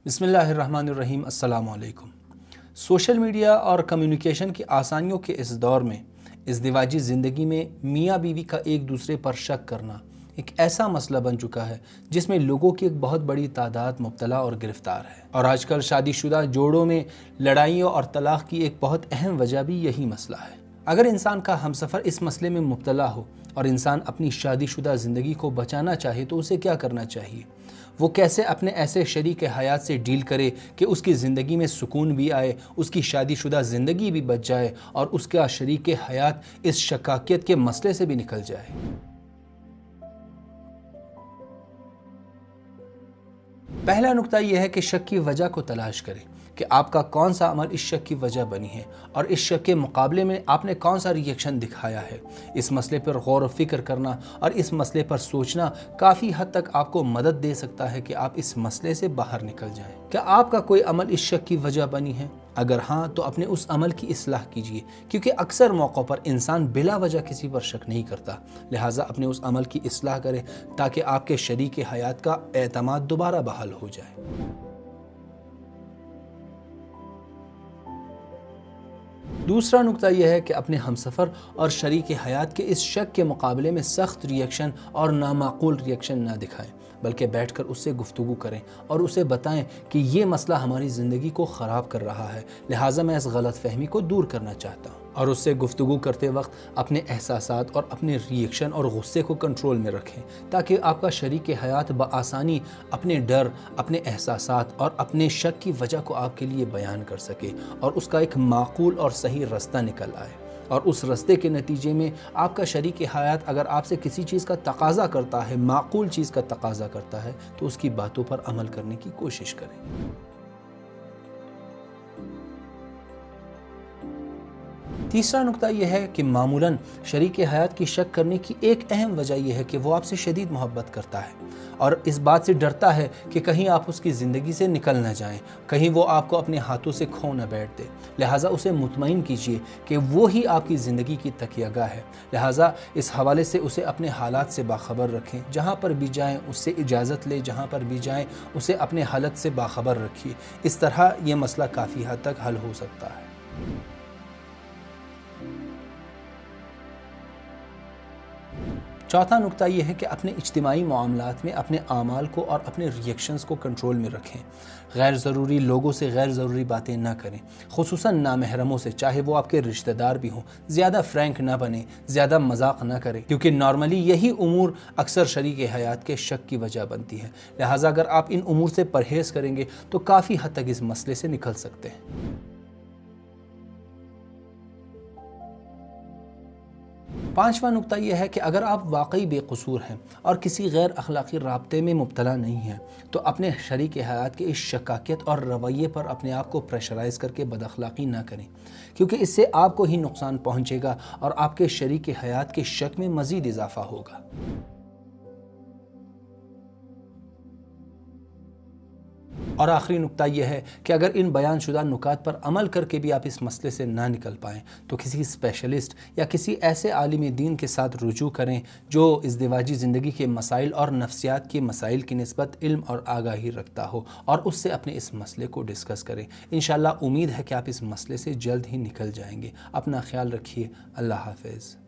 बिस्मिल्लाहिर्रहमानिर्रहीम। अस्सलाम वालेकुम। सोशल मीडिया और कम्युनिकेशन की आसानियों के इस दौर में इज़दिवाजी ज़िंदगी में मियाँ बीवी का एक दूसरे पर शक करना एक ऐसा मसला बन चुका है जिसमें लोगों की एक बहुत बड़ी तादाद मुब्तला और गिरफ़्तार है। और आजकल शादीशुदा जोड़ों में लड़ाइयों और तलाक़ की एक बहुत अहम वजह भी यही मसला है। अगर इंसान का हमसफ़र इस मसले में मुब्तला हो और इंसान अपनी शादीशुदा ज़िंदगी को बचाना चाहे तो उसे क्या करना चाहिए? वो कैसे अपने ऐसे शरीक हयात से डील करे कि उसकी ज़िंदगी में सुकून भी आए, उसकी शादीशुदा ज़िंदगी भी बच जाए और उसका शरीक हयात इस शकाकियत के मसले से भी निकल जाए। पहला नुक्ता यह है कि शक की वजह को तलाश करें कि आपका कौन सा अमल इस शक की वजह बनी है और इस शक के मुकाबले में आपने कौन सा रिएक्शन दिखाया है। इस मसले पर गौर व फिक्र करना और इस मसले पर सोचना काफ़ी हद तक आपको मदद दे सकता है कि आप इस मसले से बाहर निकल जाएं। क्या आपका कोई अमल इस शक की वजह बनी है? अगर हाँ तो अपने उस अमल की इस्लाह कीजिए, क्योंकि अक्सर मौक़ों पर इंसान बिला वजह किसी पर शक नहीं करता। लिहाजा अपने उस अमल की इस्लाह करें ताकि आपके शरीक हयात का एतमाद दोबारा बहाल हो जाए। दूसरा नुक्ता यह है कि अपने हमसफ़र और शरीक हयात के इस शक के मुकाबले में सख्त रिएक्शन और नामाकूल रिएक्शन ना दिखाएं, बल्कि बैठकर उससे गुफ्तगू करें और उसे बताएं कि ये मसला हमारी ज़िंदगी को ख़राब कर रहा है, लिहाजा मैं इस गलत फहमी को दूर करना चाहता हूँ। और उससे गुफ्तगू करते वक्त अपने एहसासात और अपने रिएक्शन और गुस्से को कंट्रोल में रखें ताकि आपका शरीक हयात बआसानी अपने डर, अपने एहसासात और अपने शक की वजह को आपके लिए बयान कर सके और उसका एक माकूल और सही रास्ता निकल आए। और उस रास्ते के नतीजे में आपका शरीक हयात अगर आपसे किसी चीज़ का तकाज़ा करता है, माकूल चीज़ का तकाज़ा करता है, तो उसकी बातों पर अमल करने की कोशिश करें। तीसरा नुक्ता यह है कि मामूलन शरीक हयात की शक करने की एक अहम वजह यह है कि वो आपसे शदीद मोहब्बत करता है और इस बात से डरता है कि कहीं आप उसकी ज़िंदगी से निकल न जाएं, कहीं वो आपको अपने हाथों से खो न बैठ दे। लिहाजा उसे मुतमईन कीजिए कि वो ही आपकी ज़िंदगी की तकियागाह है। लिहाजा इस हवाले से उसे अपने हालात से बाखबर रखें। जहाँ पर भी जाएँ उससे इजाज़त ले, जहाँ पर भी जाएँ उसे अपने हालत से बाखबर रखिए। इस तरह ये मसला काफ़ी हद तक हल हो सकता है। चौथा नुक्ता यह है कि अपने इज्तिमाई मामलात में अपने आमाल को और अपने रिएक्शंस को कंट्रोल में रखें। गैर ज़रूरी लोगों से गैर ज़रूरी बातें ना करें, खुसूसन नामहरमों से, चाहे वो आपके रिश्तेदार भी हों। ज़्यादा फ्रैंक ना बने, ज़्यादा मजाक ना करें, क्योंकि नॉर्मली यही उमूर अक्सर शरीक हयात के शक की वजह बनती है। लिहाजा अगर आप इन उमूर से परहेज़ करेंगे तो काफ़ी हद तक इस मसले से निकल सकते हैं। पांचवा नुक्ता यह है कि अगर आप वाकई बेकसूर हैं और किसी गैर अखलाक़ी राब्ते में मुब्तला नहीं हैं तो अपने शरीक हयात के इस शकाकियत और रवैये पर अपने आप को प्रेशराइज़ करके बदअखलाक़ी ना करें, क्योंकि इससे आपको ही नुकसान पहुँचेगा और आपके शरीक हयात के शक में मज़ीद इजाफ़ा होगा। और आखिरी नुक्ता यह है कि अगर इन बयानशुदा नुकात पर अमल करके भी आप इस मसले से ना निकल पाएँ तो किसी स्पेशलिस्ट या किसी ऐसे आलिम दीन के साथ रुजू करें जो इज़दिवाजी ज़िंदगी के मसाइल और नफ्सियात के मसाइल की निस्बत इल्म और आगाही रखता हो और उससे अपने इस मसले को डिस्कस करें। इंशाअल्लाह उम्मीद है कि आप इस मसले से जल्द ही निकल जाएंगे। अपना ख्याल रखिए। अल्लाह हाफ़िज़।